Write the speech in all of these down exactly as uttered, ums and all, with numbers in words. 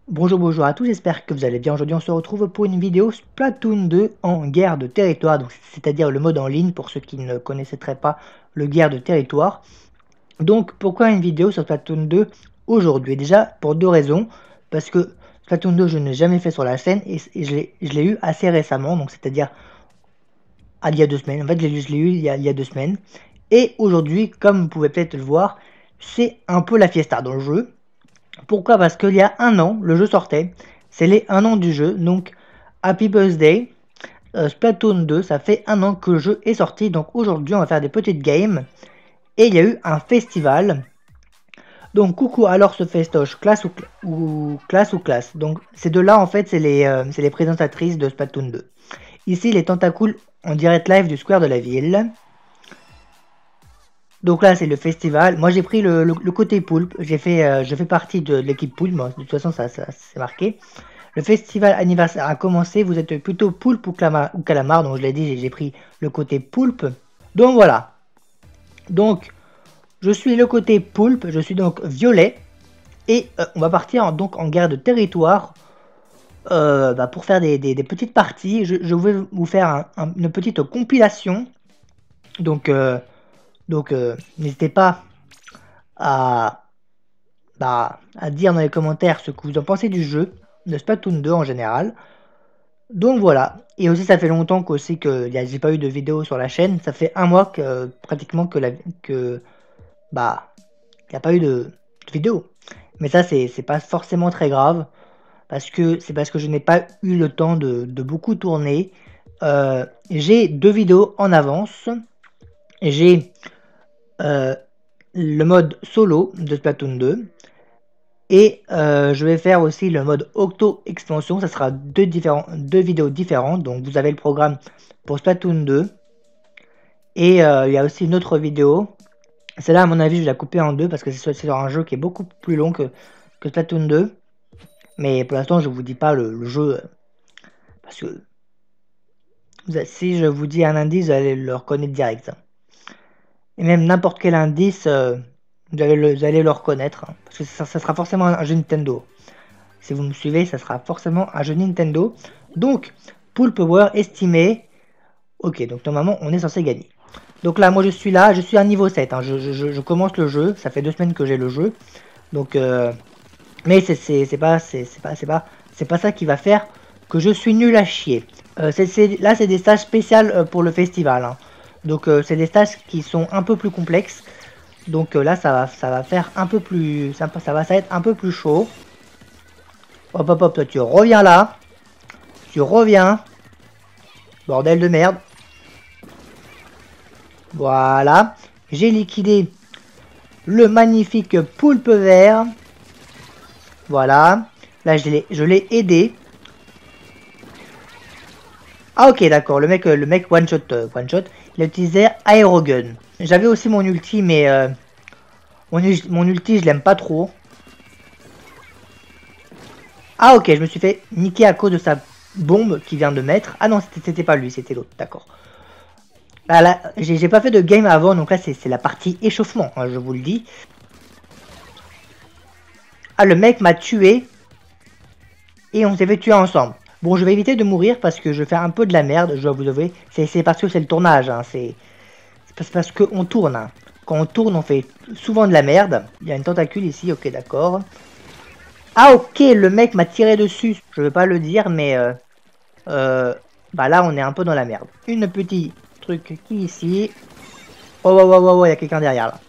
Bonjour, bonjour à tous, j'espère que vous allez bien. Aujourd'hui, on se retrouve pour une vidéo Splatoon deux en guerre de territoire, donc c'est-à-dire le mode en ligne pour ceux qui ne connaisseraient pas le guerre de territoire. Donc, pourquoi une vidéo sur Splatoon deux aujourd'hui? Déjà, pour deux raisons. Parce que Splatoon deux, je n'ai jamais fait sur la chaîne et, et je l'ai eu assez récemment, donc c'est-à-dire il y a deux semaines. En fait, je l'ai eu il y, a, il y a deux semaines. Et aujourd'hui, comme vous pouvez peut-être le voir, c'est un peu la fiesta dans le jeu. Pourquoi? Parce qu'il y a un an, le jeu sortait. C'est les un an du jeu. Donc, Happy Birthday, euh, Splatoon deux, ça fait un an que le jeu est sorti. Donc aujourd'hui, on va faire des petites games. Et il y a eu un festival. Donc, coucou, alors ce festoche, classe ou, cl ou classe ou classe. Donc, ces deux-là, en fait, c'est les, euh, les présentatrices de Splatoon deux. Ici, les tentacules en direct live du Square de la ville. Donc là, c'est le festival. Moi, j'ai pris le, le, le côté poulpe. J'ai fait, euh, je fais partie de, de l'équipe poulpe. Bon, de toute façon, ça, ça c'est marqué. Le festival anniversaire a commencé. Vous êtes plutôt poulpe ou, clama, ou calamar. Donc, je l'ai dit, j'ai pris le côté poulpe. Donc, voilà. Donc, je suis le côté poulpe. Je suis donc violet. Et euh, on va partir en, donc en guerre de territoire. Euh, bah, pour faire des, des, des petites parties. Je, je vais vous faire un, un, une petite compilation. Donc, euh, donc euh, n'hésitez pas à, bah, à dire dans les commentaires ce que vous en pensez du jeu, de Splatoon deux en général. Donc voilà. Et aussi, ça fait longtemps qu'aussi que j'ai pas eu de vidéo sur la chaîne. Ça fait un mois que pratiquement que la que bah il n'y a pas eu de, de vidéo. Mais ça, c'est pas forcément très grave parce que c'est parce que je n'ai pas eu le temps de, de beaucoup tourner. Euh, j'ai deux vidéos en avance. J'ai euh, le mode solo de Splatoon deux. Et euh, je vais faire aussi le mode Octo Extension. Ça sera deux, différents, deux vidéos différentes. Donc vous avez le programme pour Splatoon deux. Et euh, il y a aussi une autre vidéo. Celle-là, à mon avis, je vais la couper en deux parce que c'est sur un jeu qui est beaucoup plus long que, que Splatoon deux. Mais pour l'instant, je vous dis pas le, le jeu. Parce que si je vous dis un indice, vous allez le reconnaître direct. Et même n'importe quel indice, euh, vous, allez le, vous allez le reconnaître. Hein, parce que ça, ça sera forcément un jeu Nintendo. Si vous me suivez, ça sera forcément un jeu Nintendo. Donc, Pool Power estimé. Ok, donc normalement, on est censé gagner. Donc là, moi, je suis là. Je suis à niveau sept. Hein, je, je, je commence le jeu. Ça fait deux semaines que j'ai le jeu. Donc, euh, mais c'est pas, c'est pas, c'est pas, c'est pas ça qui va faire que je suis nul à chier. Euh, c est, c est, là, c'est des stages spéciaux pour le festival. Hein. Donc, euh, c'est des stages qui sont un peu plus complexes. Donc euh, là, ça va, ça va faire un peu plus, ça, ça va, ça va être un peu plus chaud. Hop, hop, hop, toi, tu reviens là. Tu reviens. Bordel de merde. Voilà. J'ai liquidé le magnifique poulpe vert. Voilà. Là, je l'ai aidé. Ah, ok, d'accord. Le mec, le mec one shot, euh, one shot. Il utilisait aérogun. J'avais aussi mon ulti, mais euh, mon, mon ulti, je l'aime pas trop. Ah, ok, je me suis fait niquer à cause de sa bombe qu'il vient de mettre. Ah non, c'était pas lui, c'était l'autre, d'accord. Là, là j'ai pas fait de game avant, donc là, c'est la partie échauffement, hein, je vous le dis. Ah, le mec m'a tué. Et on s'est fait tuer ensemble. Bon, je vais éviter de mourir parce que je fais un peu de la merde, je dois vous avouer. C'est parce que c'est le tournage, hein. C'est parce qu'on tourne. Hein. Quand on tourne, on fait souvent de la merde. Il y a une tentacule ici, ok, d'accord. Ah, ok, le mec m'a tiré dessus. Je veux pas le dire, mais... Euh, euh, bah là, on est un peu dans la merde. Une petite truc qui ici. Oh, oh, oh, oh, oh, il y a quelqu'un derrière, là.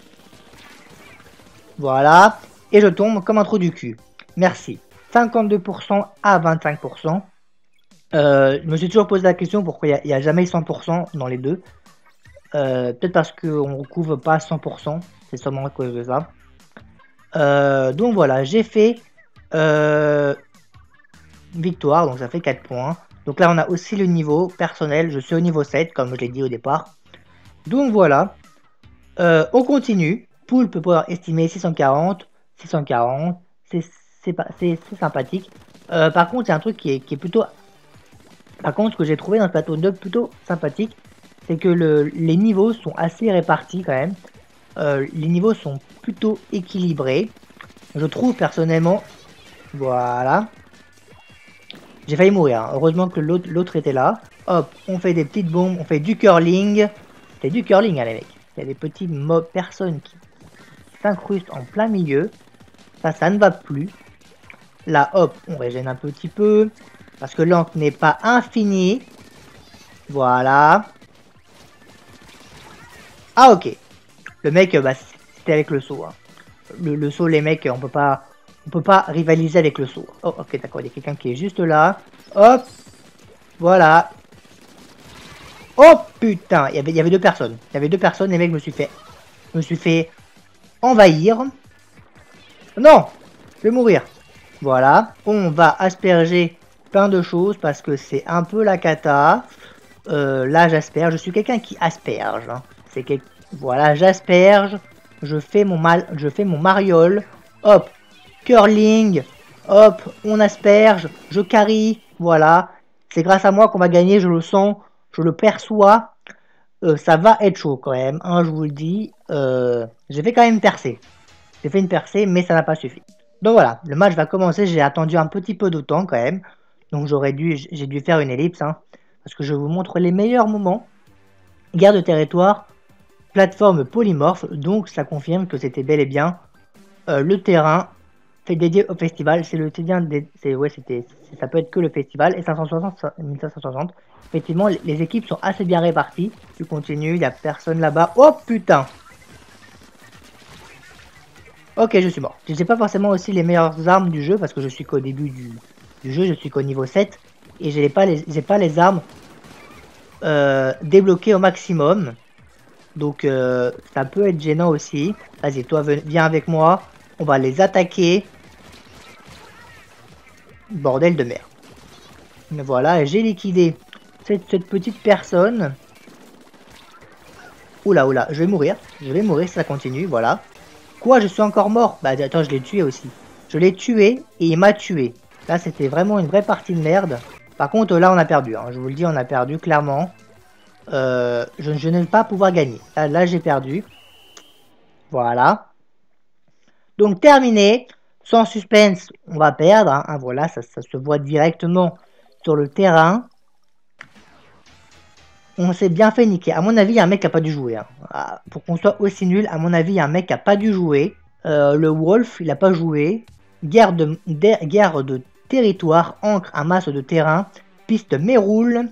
Voilà. Et je tombe comme un trou du cul. Merci. cinquante-deux pour cent à vingt-cinq pour cent. Euh, je me suis toujours posé la question pourquoi il n'y a, a jamais cent pour cent dans les deux. Euh, Peut-être parce qu'on ne recouvre pas cent pour cent. C'est seulement à cause de ça. Euh, donc voilà, j'ai fait euh, victoire, donc ça fait quatre points. Donc là, on a aussi le niveau personnel. Je suis au niveau sept, comme je l'ai dit au départ. Donc voilà. Euh, on continue. Pool peut pouvoir estimer six cent quarante. six cent quarante. C'est sympathique. Euh, par contre, il y a un truc qui est, qui est plutôt... Par contre, ce que j'ai trouvé dans Splatoon deux plutôt sympathique, c'est que le, les niveaux sont assez répartis quand même. Euh, les niveaux sont plutôt équilibrés. Je trouve personnellement, Voilà. J'ai failli mourir, hein. Heureusement que l'autre était là. Hop, on fait des petites bombes, on fait du curling. C'est du curling, hein, les mecs. Il y a des petites mobs, personnes qui s'incrustent en plein milieu. Ça, ça ne va plus. Là, hop, on régène un petit peu. Parce que l'encre n'est pas infinie. Voilà. Ah, ok. Le mec, bah, c'était avec le saut. Hein. Le, le saut, les mecs, on peut pas... On peut pas rivaliser avec le saut. Oh, ok, d'accord, il y a quelqu'un qui est juste là. Hop. Voilà. Oh, putain. Il y avait, il y avait deux personnes. Il y avait deux personnes, les mecs, me suis fait... me suis fait envahir. Non. Je vais mourir. Voilà. On va asperger plein de choses parce que c'est un peu la cata. Euh, là, j'asperge. Je suis quelqu'un qui asperge. Hein. C'est quel... Voilà, j'asperge. Je fais mon mal... Je fais mon mariole. Hop. Curling, hop, on asperge, je carry, voilà. C'est grâce à moi qu'on va gagner, je le sens, je le perçois. Euh, ça va être chaud quand même, hein, je vous le dis. Euh, j'ai fait quand même percer. J'ai fait une percée, mais ça n'a pas suffi. Donc voilà, le match va commencer, j'ai attendu un petit peu de temps quand même. Donc j'aurais dû, j'ai dû faire une ellipse, hein, parce que je vous montre les meilleurs moments. Guerre de territoire, plateforme polymorphe, donc ça confirme que c'était bel et bien euh, le terrain fait dédié au festival, c'est le quotidien des... Ouais, c'était... Ça peut être que le festival, et cinq cent soixante, mille cinq cent soixante. Effectivement, les équipes sont assez bien réparties. Tu continues, il n'y a personne là-bas. Oh putain! Ok, je suis mort. Je sais pas forcément aussi les meilleures armes du jeu, parce que je suis qu'au début du... du jeu, je suis qu'au niveau sept. Et j'ai pas les, j'ai pas les armes euh, débloquées au maximum. Donc euh, ça peut être gênant aussi. Vas-y, toi, viens avec moi. On va les attaquer. Bordel de merde. Mais voilà, j'ai liquidé cette, cette petite personne. Oula, oula, je vais mourir. Je vais mourir si ça continue, voilà. Quoi, je suis encore mort? Bah attends, je l'ai tué aussi. Je l'ai tué et il m'a tué. Là, c'était vraiment une vraie partie de merde. Par contre, là, on a perdu. Hein. Je vous le dis, on a perdu, clairement. Euh, je, je ne vais pas pouvoir gagner. Là, là j'ai perdu. Voilà. Donc, terminé. Sans suspense, on va perdre. Hein. Hein, voilà, ça, ça se voit directement sur le terrain. On s'est bien fait niquer. À mon avis, il y a un mec qui a pas dû jouer. Hein. Ah, pour qu'on soit aussi nul, à mon avis, il y a un mec qui a pas dû jouer. Euh, le Wolf, il a pas joué. Guerre de, de, guerre de territoire, encre, un masse de terrain, piste méroule.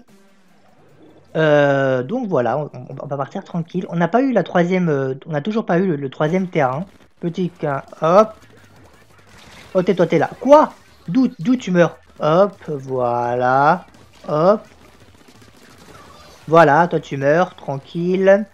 Euh, donc voilà, on, on va partir tranquille. On n'a pas eu la troisième, euh, on n'a toujours pas eu le, le troisième terrain. Petit quin, hop. Oh, t'es toi, t'es là. Quoi? D'où d'où tu meurs? Hop, voilà. Hop. Voilà, toi tu meurs, tranquille.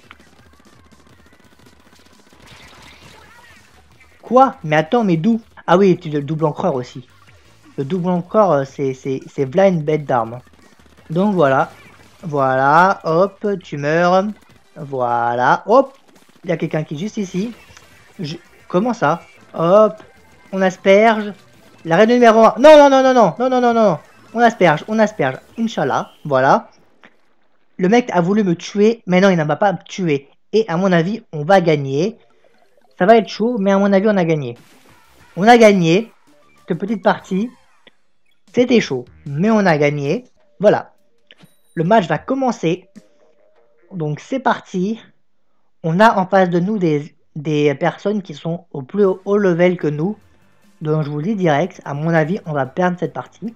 Quoi? Mais attends, mais d'où? Ah oui, tu le double encreur aussi. Le double encreur, c'est c'est v'là une bête d'arme. Donc voilà. Voilà, hop, tu meurs. Voilà, hop. Il y a quelqu'un qui est juste ici. Je... Comment ça? Hop. On asperge. La reine numéro un. Non, non, non, non, non, non, non, non, non. On asperge, on asperge. Inch'Allah. Voilà. Le mec a voulu me tuer, mais non, il ne m'a pas tué. Et à mon avis, on va gagner. Ça va être chaud, mais à mon avis, on a gagné. On a gagné. Cette petite partie. C'était chaud, mais on a gagné. Voilà. Le match va commencer. Donc c'est parti. On a en face de nous des, des personnes qui sont au plus haut, haut level que nous. Donc je vous le dis direct, à mon avis, on va perdre cette partie.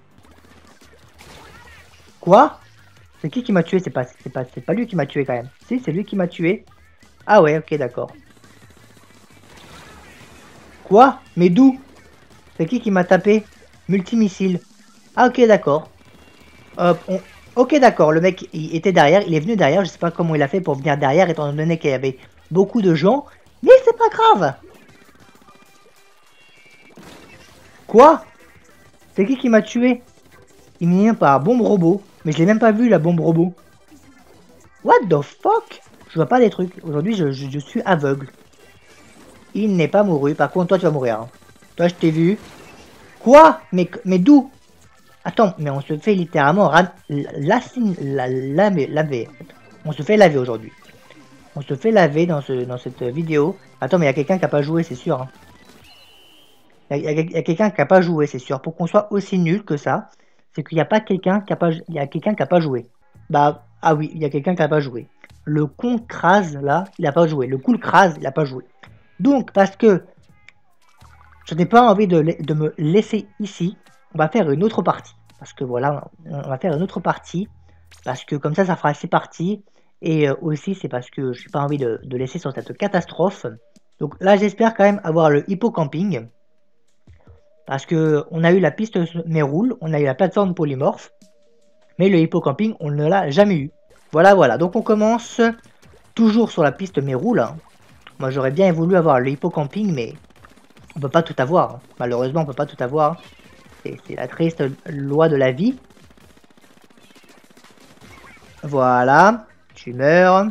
Quoi? C'est qui qui m'a tué? C'est pas, c'est pas, c'est pas lui qui m'a tué quand même. Si, c'est lui qui m'a tué. Ah ouais, ok, d'accord. Quoi? Mais d'où? C'est qui qui m'a tapé? Multimissile. Ah ok, d'accord. Hop, on... Ok, d'accord, le mec il était derrière, il est venu derrière, je sais pas comment il a fait pour venir derrière, étant donné qu'il y avait beaucoup de gens. Mais c'est pas grave. Quoi? C'est qui qui m'a tué? Il me vient par bombe robot. Mais je l'ai même pas vu la bombe robot. What the fuck? Je vois pas des trucs. Aujourd'hui je, je, je suis aveugle. Il n'est pas mouru. Par contre toi tu vas mourir. Hein. Toi je t'ai vu. Quoi? Mais, mais d'où? Attends, mais on se fait littéralement ram... la, la, laver, laver. On se fait laver aujourd'hui. On se fait laver dans, ce, dans cette vidéo. Attends, mais il y a quelqu'un qui a pas joué, c'est sûr. Hein. Il Il y a, y a quelqu'un qui n'a pas joué, c'est sûr. Pour qu'on soit aussi nul que ça, c'est qu'il n'y a pas quelqu'un qui a pas, il y a quelqu'un qui a pas joué. Bah, ah oui, il y a quelqu'un qui n'a pas joué. Le con crase, là, il n'a pas joué. Le cool crase, il n'a pas joué. Donc, parce que je n'ai pas envie de, de me laisser ici, on va faire une autre partie. Parce que voilà, on va faire une autre partie. Parce que comme ça, ça fera six parties. Et euh, aussi, c'est parce que je n'ai pas envie de, de laisser sur cette catastrophe. Donc là, j'espère quand même avoir le hippocamping. Parce que on a eu la piste Méroule, on a eu la plateforme polymorphe. Mais le hippocamping, on ne l'a jamais eu. Voilà, voilà. Donc on commence toujours sur la piste Méroule. Hein. Moi, j'aurais bien voulu avoir le hippocamping, mais on peut pas tout avoir. Malheureusement, on peut pas tout avoir. C'est la triste loi de la vie. Voilà. Tu meurs.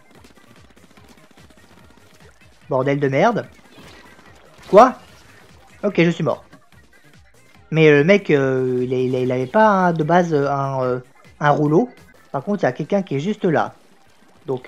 Bordel de merde. Quoi? Ok, je suis mort. Mais le mec, euh, il, il, il avait pas hein, de base un, euh, un rouleau. Par contre, il y a quelqu'un qui est juste là. Donc,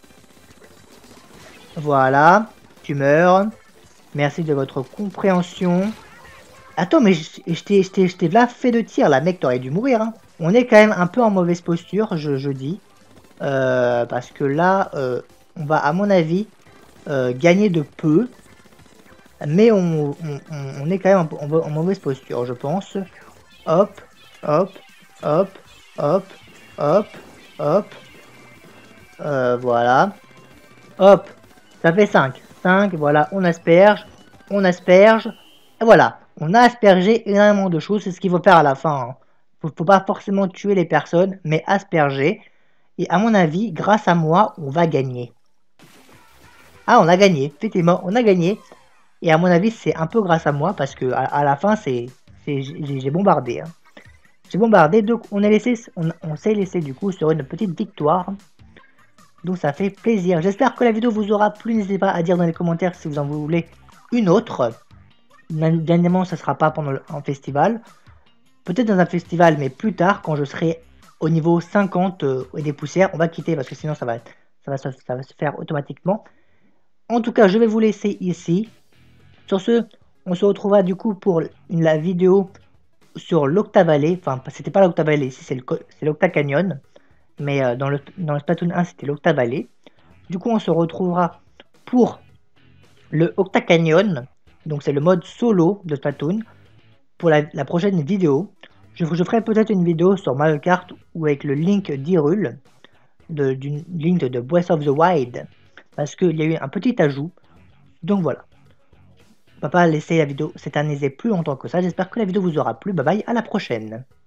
voilà. Tu meurs. Merci de votre compréhension. Attends, mais je t'ai là fait de tir, là, mec, t'aurais dû mourir. Hein. On est quand même un peu en mauvaise posture, je, je dis. Euh, parce que là, euh, on va, à mon avis, euh, gagner de peu. Mais on, on, on est quand même en, en, en mauvaise posture, je pense. Hop, hop, hop, hop, hop, hop. Euh, voilà. Hop, ça fait cinq. cinq, voilà, on asperge. On asperge. Et voilà. On a aspergé énormément de choses, c'est ce qu'il faut faire à la fin. Hein. Faut, faut pas forcément tuer les personnes, mais asperger. Et à mon avis, grâce à moi, on va gagner. Ah, on a gagné, effectivement, on a gagné. Et à mon avis, c'est un peu grâce à moi, parce que à, à la fin, c'est, j'ai bombardé. Hein. J'ai bombardé, donc on est laissé, on, on s'est laissé du coup sur une petite victoire. Donc ça fait plaisir. J'espère que la vidéo vous aura plu. N'hésitez pas à dire dans les commentaires si vous en voulez une autre. Bien évidemment, ça ne sera pas pendant le, un festival. Peut-être dans un festival, mais plus tard, quand je serai au niveau cinquante euh, et des poussières. On va quitter parce que sinon ça va, ça, va se, ça va se faire automatiquement. En tout cas, je vais vous laisser ici. Sur ce, on se retrouvera du coup pour une, la vidéo sur l'Octavalley. Enfin, c'était pas l'Octavalley, ici c'est l'Octa Canyon. Mais euh, dans, le, dans le Splatoon un, c'était l'Octavalley. Du coup, on se retrouvera pour le Octa Canyon. Donc c'est le mode solo de Splatoon pour la, la prochaine vidéo. Je, je ferai peut-être une vidéo sur Mario Kart ou avec le Link d'Hyrule, d'une Link de Breath of the Wild, parce qu'il y a eu un petit ajout. Donc voilà. On va pas laisser la vidéo s'éterniser plus longtemps que ça. J'espère que la vidéo vous aura plu. Bye bye, à la prochaine.